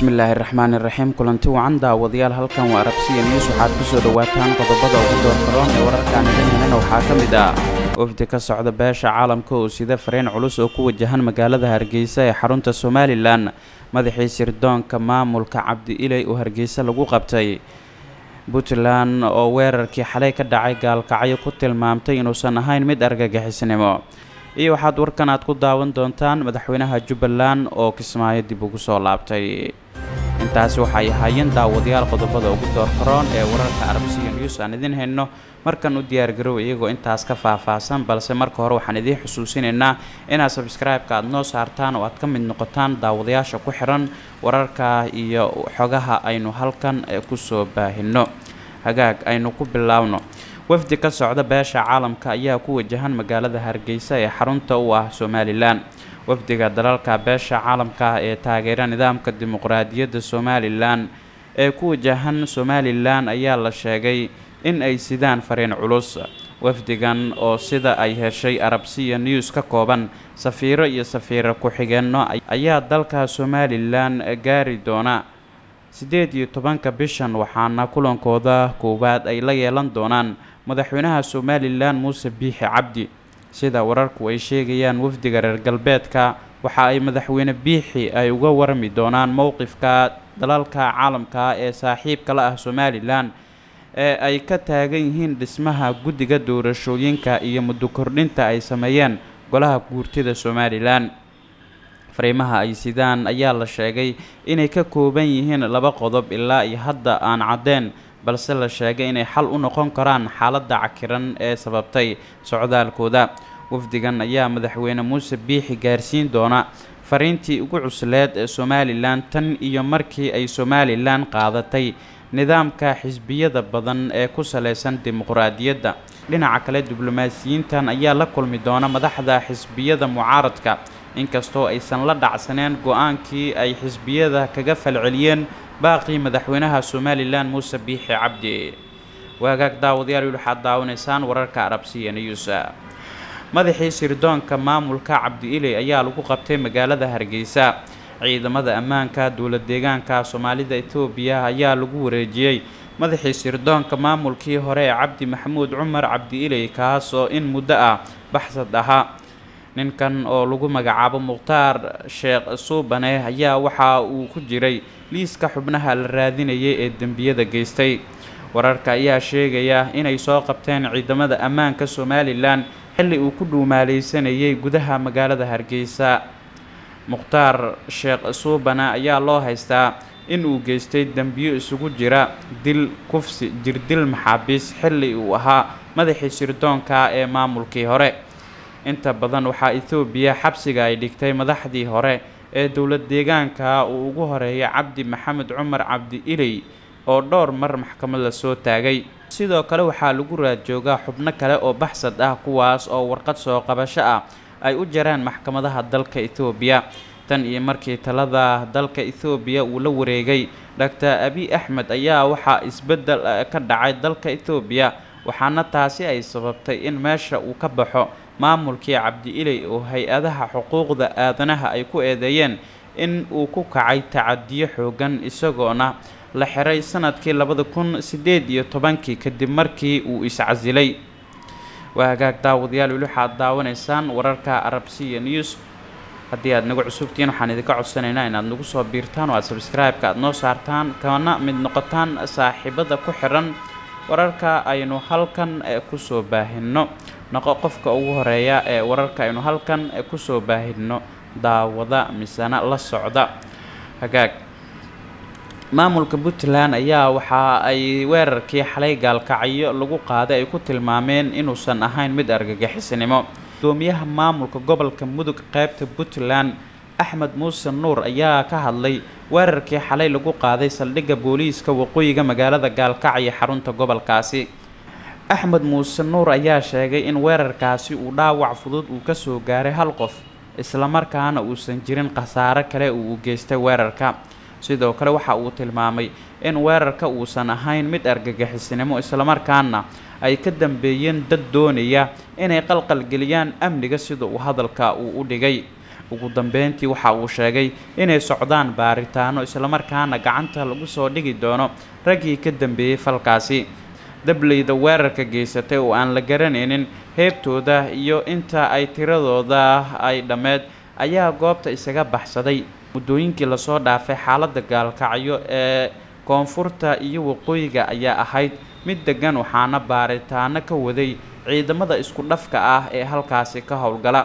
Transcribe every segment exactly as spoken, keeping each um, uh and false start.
bismillaahi raxmaani raxiim kulanti wacan daawadayaal halkan waa Arabsiya News waxaad ku soo dhawaataan qodobada ugu doorkaroon ee wararkan idin waxaa ka mid ah wafdi ka socda beesha caalamka oo sida fareen culus oo ku wajahan magaalada Hargeysa ee xarunta Somaliland madaxii sirdoonka maamulka Cabdi Ilay oo Hargeysa lagu qabtay Puntland oo weerarkii xalay ka dhacay gaalkacyo ku tilmaamtay inuusan ahayn mid argagixisnimo iyo waxaad warkan aad ku daawan doontaan madaxweynaha Jubbaland oo Kismaayo dib ugu soo laabtay intaas waxay ahaayeen daawadayaal qodobada ugu doorkaroon ee wararka Arabsiya News aan idin hayno markan u diyaar garow iyagoo intaas ka faahfaahsan balse marka hore waxaan idin xusuusinaynaa inaad subscribe-ka aad noo saartaan oo aad ka mid noqotaan daawadayaasha ku xiran wararka iyo xogaha aynu halkan ku soo baahino hagaag aynu ku bilaawno wafdi ka socda beesha caalamka ayaa ku wajahan magaalada Hargeysa ee xarunta u ah Somaliland wafdiga dalalka beesha caalamka ee taageera nidaamka dimuqraadiyadda Somaliland ee ku wajahan Somaliland ayaa la sheegay in ay sidaan fareen culus wafdigan oo sida ay heshay Arabsiya News ka kooban safiiro iyo safiiro ku xigeenno ayaa dalka Somaliland gaari doona sideed iyo tobanka bishan waxaana kulankooda koowaad ay la yeelan doonaan madaxweynaha Somaliland Muuse Biixi Cabdi sida wararku ay sheegayaan wafdiga reer galbeedka waxa ay madaxweyne Biixi ay uga warmi doonaan mowqifka dalalka caalamka ee saaxiibka la ah Somaliland ee ay ka taagan yihiin dhismaha guddiga doorashooyinka iyo muddo kordhinta ay sameeyeen golaha guurtida Somaliland fariimaha ay sidaan ayaa la sheegay inay ka kooban yihiin laba qodob ilaa iyo hadda aan cadeen balse la sheegay inay xal u noqon karaan xaaladda cakiran ee sababtay socdaalkooda wafdigan ayaa madaxweyne Muuse Biixi gaarsiin doona fariintii ugu cusleed ee Somaliland tan iyo markii ay Somaliland qaadatay nidaamka xisbiyada badan ee ku saleysan dimuqraadiyadda dhinaca kale diblomaasiyiintan ayaa la kulmi doona madaxda xisbiyada mucaaradka inkastoo aysan la dhacsaneen go'aankii ay xisbiyada kaga falceliyeen باقي مدحوينها Somaliland Muuse Biixi Cabdi waagaag daawadayaal waxaad daawanaysaan wararka Arabsiya News madaxii sirdoonka maamulka Cabdi Ilay ayaa lagu qabtay magaalada Hargeysa ciidamada ammaanka dowlad deegaanka Soomaalida Itoobiya ayaa lagu wareejiyay madaxii sirdoonka maamulkii hore Cabdi Maxamuud Cumar Cabdi Ilay kaas oo in muddo ah baxsad ahaa ninkan oo lagu magacaabo Mukhtaar Sheekh Suubane ayaa waxa uu ku jiray liiska xubnaha la raadinayay ee dambiyada geystay wararka ayaa sheegaya inay soo qabteen ciidamada ammaanka Somaliland xilli uu ku dhuumaaleysanayay gudaha magaalada Hargeysa Mukhtaar Sheekh Suubane ayaa loo haystaa in uu geystay dambiyo isugu jira dil kufsi jirdil maxaabiis xilli uu ahaa madaxii sirdoonka ee maamulkii hore inta badan waxaa Itoobiya xabsiga ay dhigtay madaxdii hore ee dowlad deegaanka uu ugu horeeyay Cabdi Maxamed Cumar Cabdi Ilay oo dhowr mar maxkamad la soo taagay sidoo kale waxaa lagu raad joogaa xubno kale oo baxsad ah kuwaas oo warqad soo qabasho ah ay u jaraan maxkamadaha dalka Itoobiya tan iyo markii talada dalka Itoobiya uu la wareegay Doctor Abiy Ahmed ayaa waxa isbedel ka dhacay dalka Itoobiya waxaana taasi ay sababtay in meesha uu ka baxo maamulkii Cabdi Ilay oo hay'adaha xuquuqda aadanaha ay ku eedeeyeen in uu ku kacay tacadiyo xoogan isagoona la xiray sanadkii laba kun iyo siddeed iyo toban kadib markii uu iscasilay waagaag daawadayaal waxaad daawanaysaan wararka Arabsiya News haddii aad nagu cusubtiin waxaan idinka codsanaynaa inaad nagu soo biirtaan oo aad subscribe-ka aad noo saartaan kana mid noqotaan saaxiibada ku xiran wararka aynu halkan ku soo baahino noqo qofka ugu horeeya ee wararka aynu halkan ku soo baahino daawada misana la socda hagaag maamulka Puntland ayaa waxa ay weerarkii xalay gaalkacyo lagu qaaday ay ku tilmaameen inuusan ahayn mid argagixisnimo gudoomiyaha maamulka gobolka Mudug qaybta Puntland Axmed Muuse Nuur ayaa ka hadlay weerarkii xalay lagu qaaday saldhigga booliiska waqooyiga magaalada gaalkacyo xarunta gobolkaasi Axmed Muuse Nuur ayaa sheegay in weerarkaasi uu dhaawac fudud uu ka soo gaaray hal qof isla markaana uusan jirin khasaare kale uu u geystay weerarka sidoo kale waxa uu tilmaamay in weerarka uusan ahayn mid argagixisnimo isla markaana ay ka dambeeyeen dad doonaya inay qalqal geliyaan amniga sida uu hadalka uu u dhigay ugu dambeyntii waxa uu sheegay inay socdaan baaritaano isla markaana gacanta lagu soo dhigi doono raggii ka dambeeyay falkaasi. dableyda weerarka geysatay oo aan la garanaynin heebtooda iyo inta ay tiradooda ay dhameed ayaa goobta isaga baxsaday. muddooyinkii lasoo dhaafay xaaladda gaalkacyo ee koonfurta iyo waqooyiga ayaa ahayd mid degan, waxaana baaritaano ka waday ciidamada isku dhafka ah ee halkaasi ka howlgala.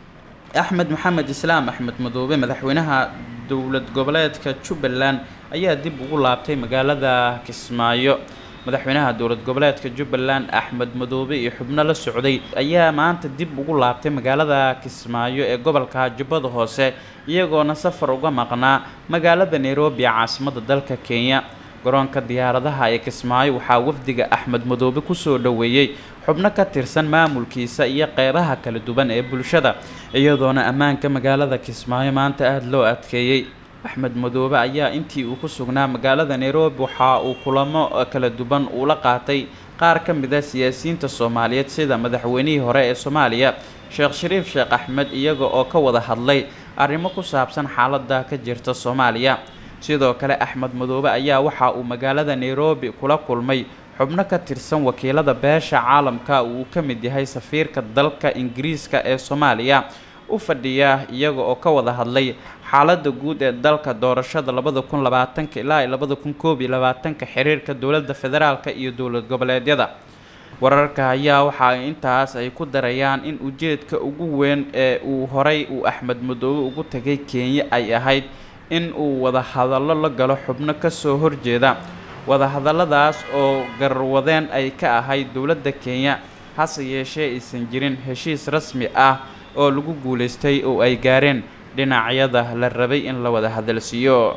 axmed maxamed islaam axmed madoobe madaxweynaha dowlad goboleedka Jubbaland ayaa dib ugu laabtay magaalada Kismaayo. madaxweynaha dowlad goboleedka Jubbaland Axmed Madoobe iyo xubno la socday ayaa maanta dib ugu laabtay magaalada Kismaayo ee gobolka Jubbada Hoose, iyagoona safar uga maqnaa magaalada Nairobi caasimadda dalka Kenya. garoonka diyaaradaha ee Kismaayo waxaa wafdiga Axmed Madoobe ku soo dhaweeyay xubno ka tirsan maamulkiisa iyo qeybaha kala duwan ee bulshada, iyadoona ammaanka magaalada Kismaayo maanta aad loo adkeeyay. Axmed Madoobe ayaa intii uu ku sugnaa magaalada Nairobi waxa uu kulamo kala duwan u la qaatay qaar ka mid ah siyaasiyiinta Soomaaliyeed sida madaxweynihii hore ee Soomaaliya Sheekh Shariif Sheekh Axmed, iyaga oo ka wada hadlay arrimo ku saabsan xaaladda ka jirta Soomaaliya. sidoo kale Axmed Madoobe ayaa waxa uu magaalada Nairobi kula kulmay xubno ka tirsan wakiilada beesha caalamka uu ka mid yahay safiirka dalka Ingiriiska ee Soomaaliya u fadhiya, iyaga oo ka wada hadlay xaaladda guud ee dalka, doorashada labada kun labaatanka ilaa labada kun koob iyo labaatanka, xiriirka dowladda federaalka iyo dowlad goboleedyada. wararka ayaa waxa intaas ay ku darayaan in ujeedka ugu weyn ee uu horay uu Axmed Madoobe ugu tagay Kenya ay ahayd in uu wada hadallo la galo xubno ka soo horjeeda wada hadalladaas oo garwadeen ay ka ahayd dowladda Kenya, hase yeeshee aysan jirin heshiis rasmi ah oo lagu guuleystay oo ay gaareen dhinacyada la rabay in la wada hadalsiiyo.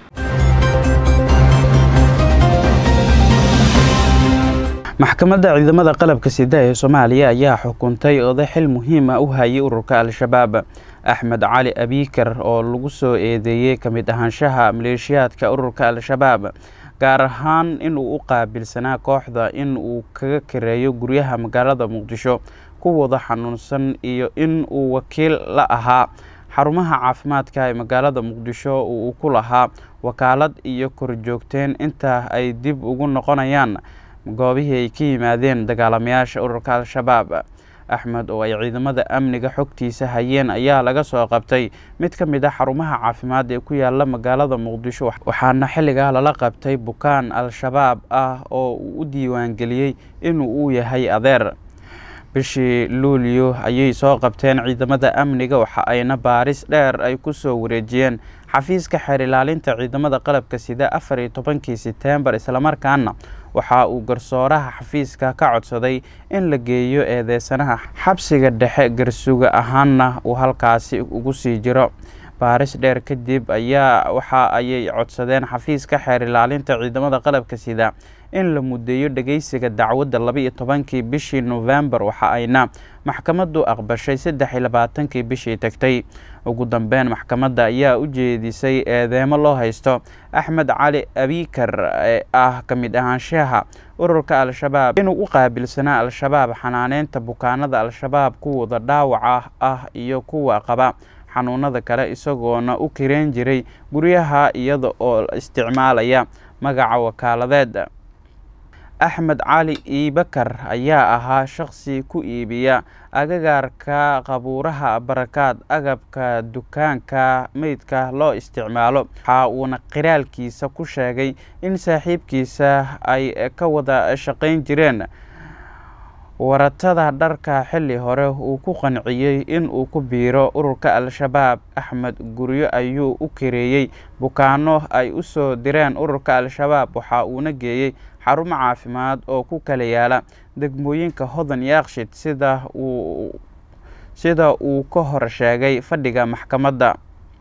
maxkamadda ciidamada qalabka sida ee Soomaaliya ayaa xukuntay oday xil muhiim ah u hayay ururka Al-Shabaab Axmed Cali Abikar oo lagu soo eedeeyay kamid ahaanshaha maleeshiyaadka ururka Al-Shabaab, gaar ahaan in uu u qaabilsanaa kooxda in uu kaga kareeyo guryaha magaalada Muqdisho kuwada xanuunsan iyo in uu wakiil la ahaa xarumaha caafimaadka ee magaalada Muqdisho uu ku lahaa wakaalad iyo korjoogteen inta ay dib ugu noqonayaan goobihii ay ka yimaadeen dagaalamayaasha ururka Al-Shabaab. Axmed oo ay ciidamada amniga xogtiisa hayeen ayaa laga soo qabtay mid ka mid ah xarumaha caafimaad ee ku yaala magaalada Muqdisho, waxaana xilligaa lala qabtay bukaan Al-Shabaab ah oo uu u diiwaan geliyay inuu u yahay adeer. bishii Luulyo ayay soo qabteen ciidamada amniga, waxa ayna baaris dheer ay ku soo wareejiyeen xafiiska xeer ilaalinta ciidamada qalabka sida afar iyo tobankii Sebtembar, isla markaana waxa uu garsooraha xafiiska ka codsaday in la geeyo eedeysanaha xabsiga dhexe garsuga ahaanna uu halkaasi ugu sii jiro. baaris dheer kadib ayaa waxa ay codsadeen xafiiska xeer ilaalinta ciidamada qalabka sida in la mudeeyo dhageysiga dacwadda laba iyo tobankii bishii November, waxa ayna maxkamaddu aqbashay saddex iyo labaatankii bishii tagtay. ugu dambeyn maxkamadda ayaa u jeedisay eedeymo loo haysto Axmed Cali Abikar ee ah kamid ahaanshaha ururka Al-Shabaab, inuu u qaabilsanaa Al-Shabaab xanaaneynta bukaanada Al-Shabaab kuwada dhaawaca ah iyo kuwa qaba xanuunada kale, isagoona u kireen jiray guryaha iyada oo isticmaalaya magaca wakaaladeed. Axmed Cali Abikar ayaa ahaa shakhsi ku iibiya agagaarka qabuuraha Barakaad agabka dukaanka meydka loo isticmaalo, waxa uuna qiraalkiisa ku sheegay in saaxiibkiisa ay ka wada shaqayn jireen waratada dharka xilli hore uu ku qanciyay in uu ku biiro ururka Al-Shabaab. Axmed guryo ayuu u kireeyay bukaano ay u soo direen ururka Al-Shabaab, waxa uuna geeyay xarumo caafimaad oo ku kala yaala degmooyinka Hodan iyo Yaaqshiid sida uu sida uu ka hor sheegay fadhiga maxkamadda.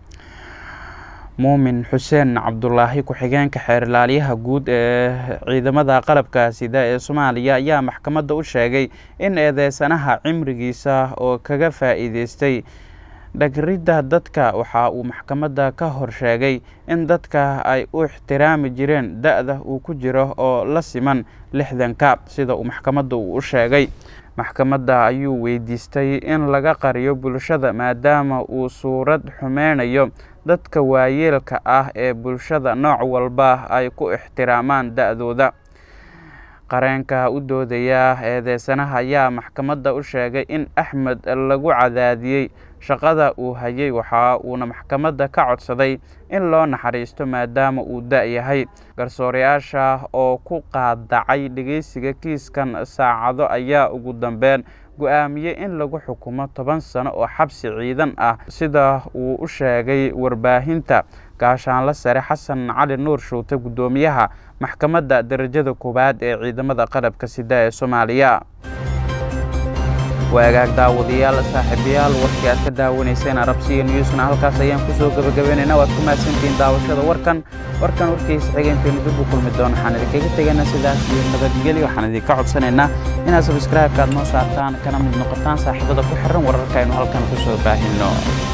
Muumin Xuseen Cabdullaahi ku-xigeenka xeer ilaaliyaha guud ee ciidamada qalabka sida ee Soomaaliya ayaa maxkamadda u sheegay in eedeysanaha cimrigiisa oo kaga faa'iideystay dhagridda dadka waxa uu maxkamadda ka hor sheegay in dadka ay u ixtiraami jireen da'da uu ku jiro oo la siman lixdanka sida uu maxkamadda u sheegay. maxkamadda ayuu weydiistay in laga qariyo bulshada maadaama uu suurad xumeynayo dadka waayeelka ah ee bulshada nooc walba ay ku ixtiraamaan da'dooda. qareenka u doodaya eedeysanaha ayaa maxkamadda u sheegay in Axmed lagu cadaadiyay shaqada uu hayay, waxa uuna maxkamadda ka codsaday in loo naxariisto maadaama uu da' yahay. garsoorayaasha oo ku qaadacay dhageysiga kiiskan saacado ayaa ugu dambeyn go'aamiyay in lagu xukumo toban sano oo xabsi ciidan ah sida uu u sheegay warbaahinta gaashaanle sare Xasan Cali Nuur Shuute, gudoomiyaha maxkamadda darajada koowaad ee ciidamada qalabka sida ee Soomaaliya. waagaag daawadayaal saaxiibayaal warkii aad ka daawanayseen Arabsiya Newsna halkaas ayaan ku soo gabagabeynayna. waad ku mahadsantihiin daawashada warkan warkan warkiisa xigeenteena dib u kulmi doona. waxaan idinkaga tegaynaa sidaas iyo nabadgelyo. waxaan idinka codsanaynaa inaad subscribe-ka aad noo saartaan kana mid noqotaan saaxiibada ku xiran wararka aynu halkan ku soo baahino.